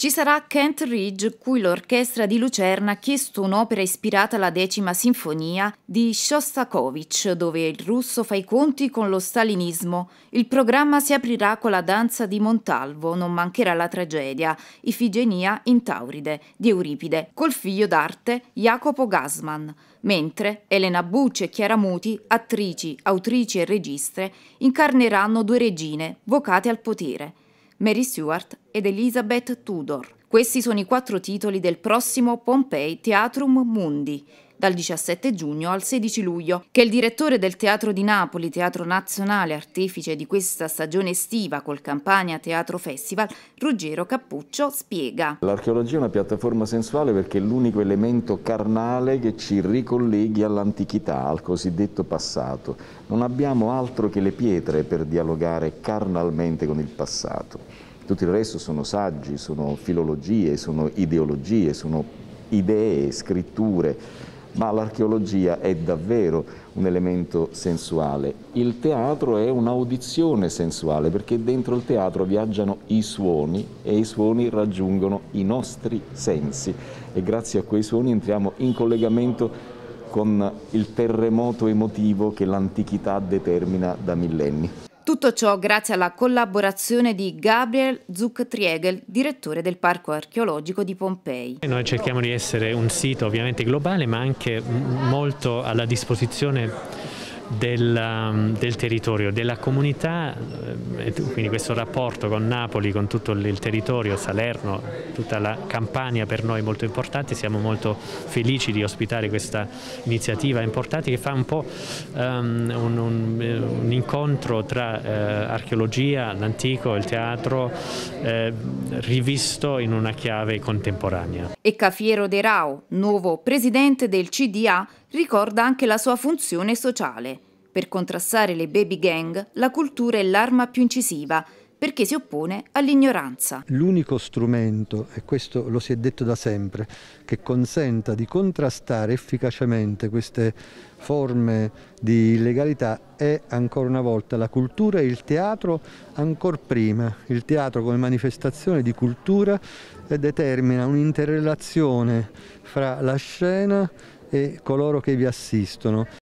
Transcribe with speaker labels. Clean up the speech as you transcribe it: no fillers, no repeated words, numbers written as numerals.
Speaker 1: Ci sarà Kent Ridge, cui l'orchestra di Lucerna ha chiesto un'opera ispirata alla 10ª sinfonia di Shostakovich, dove il russo fa i conti con lo stalinismo. Il programma si aprirà con la danza di Montalvo, non mancherà la tragedia, Ifigenia in Tauride, di Euripide, col figlio d'arte Jacopo Gassman, mentre Elena Bucci e Chiara Muti, attrici, autrici e registe, incarneranno due regine vocate al potere, Mary Stuart ed Elizabeth Tudor. Questi sono i 4 titoli del prossimo Pompei Theatrum Mundi, dal 17 giugno al 16 luglio, che il direttore del Teatro di Napoli, Teatro Nazionale, artefice di questa stagione estiva col Campania Teatro Festival, Ruggero Cappuccio, spiega.
Speaker 2: L'archeologia è una piattaforma sensuale perché è l'unico elemento carnale che ci ricolleghi all'antichità, al cosiddetto passato. Non abbiamo altro che le pietre per dialogare carnalmente con il passato. Tutto il resto sono saggi, sono filologie, sono ideologie, sono idee, scritture. Ma l'archeologia è davvero un elemento sensuale. Il teatro è un'audizione sensuale perché dentro il teatro viaggiano i suoni e i suoni raggiungono i nostri sensi e grazie a quei suoni entriamo in collegamento con il terremoto emotivo che l'antichità determina da millenni.
Speaker 1: Tutto ciò grazie alla collaborazione di Gabriel Zuck-Triegel, direttore del Parco Archeologico di Pompei.
Speaker 3: Noi cerchiamo di essere un sito ovviamente globale, ma anche molto alla disposizione del territorio, della comunità, quindi questo rapporto con Napoli, con tutto il territorio, Salerno, tutta la Campania per noi molto importante. Siamo molto felici di ospitare questa iniziativa importante che fa un po' un incontro tra archeologia, l'antico, il teatro, rivisto in una chiave contemporanea.
Speaker 1: E Cafiero De Rao, nuovo presidente del CDA, ricorda anche la sua funzione sociale. Per contrastare le baby gang, la cultura è l'arma più incisiva, perché si oppone all'ignoranza.
Speaker 4: L'unico strumento, e questo lo si è detto da sempre, che consenta di contrastare efficacemente queste forme di illegalità è ancora una volta la cultura e il teatro ancor prima. Il teatro come manifestazione di cultura determina un'interrelazione fra la scena e coloro che vi assistono.